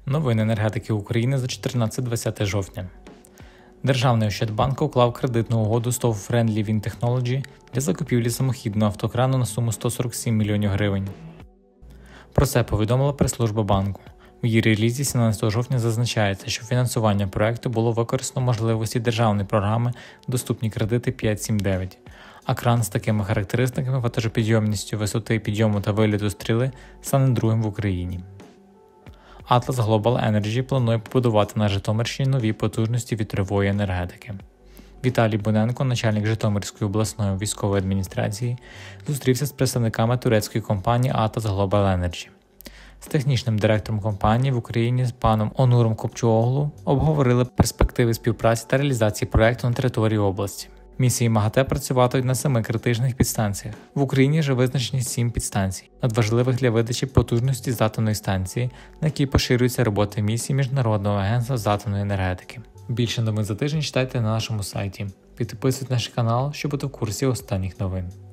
Новини енергетики України за 14-20 жовтня. Державний Ощадбанк уклав кредитну угоду з ТОВ Friendly Wind Technology для закупівлі самохідного автокрану на суму 147 мільйонів гривень. Про це повідомила прес-служба банку. У її релізі 17 жовтня зазначається, що фінансування проекту було використано можливості державної програми «Доступні кредити 5.7.9», а кран з такими характеристиками, вантажопідйомністю, висоти підйому та виліту стріли стане другим в Україні. Atlas Global Energy планує побудувати на Житомирщині нові потужності вітрової енергетики. Віталій Буненко, начальник Житомирської обласної військової адміністрації, зустрівся з представниками турецької компанії Atlas Global Energy. З технічним директором компанії в Україні з паном Онуром Копчуоглу обговорили перспективи співпраці та реалізації проєкту на території області. Місії МАГАТЕ працюватимуть на 7 критичних підстанціях. В Україні вже визначені 7 підстанцій, надважливих для видачі потужності з атомної станції, на якій поширюються роботи місії Міжнародного агентства з атомної енергетики. Більше новин за тиждень читайте на нашому сайті. Підписуйтесь на наш канал, щоб бути в курсі останніх новин.